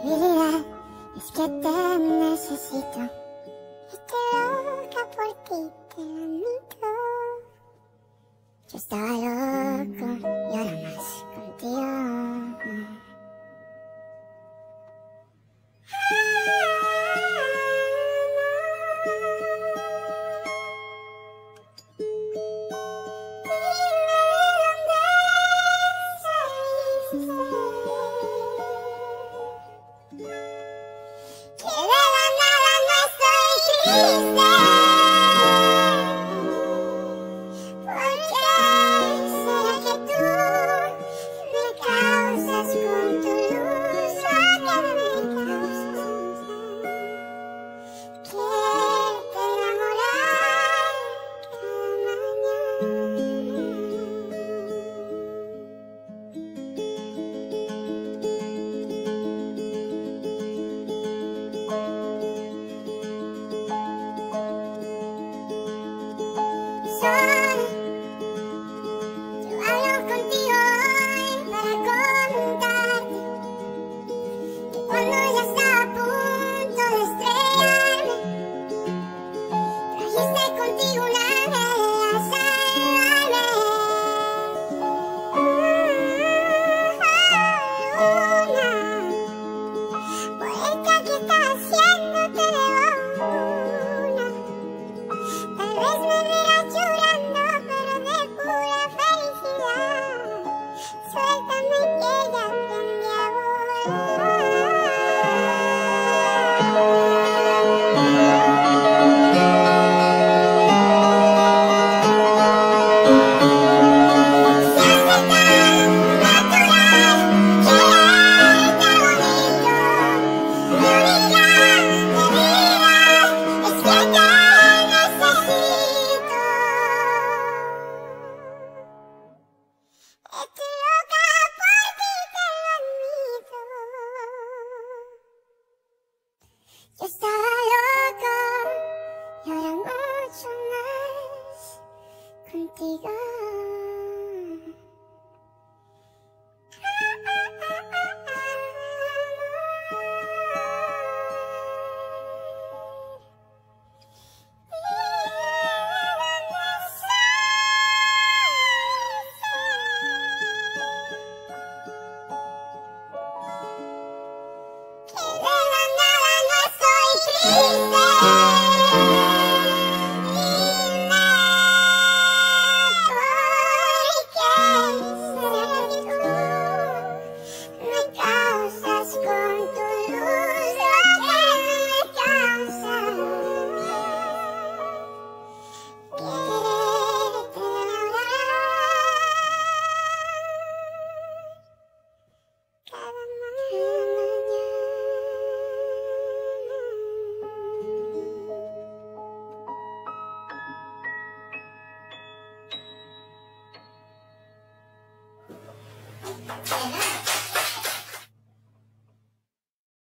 realidad es que te necesito. Estoy loca por ti, te lo admito. Yo estaba loco y ahora más contigo. Yo hablo contigo hoy para contarte que cuando ya estaba a punto de estrellarme, trajiste contigo una ángel a salvarme. Una poeta que está haciéndote de una. Tal vez me verás llorando, pero de pura felicidad. Suéltame que ya aprendí a volar. Se hace tan natural quererte bonito. Mi única medida es que te necesito. Estoy loca por ti, te lo admito. Yo estaba loca y ahora mucho más contigo. Que de la nada no estoy triste. Dime por qué será que tú me causas con tu luz lo que me causa. Quererte ahora cada mañana. Yeah.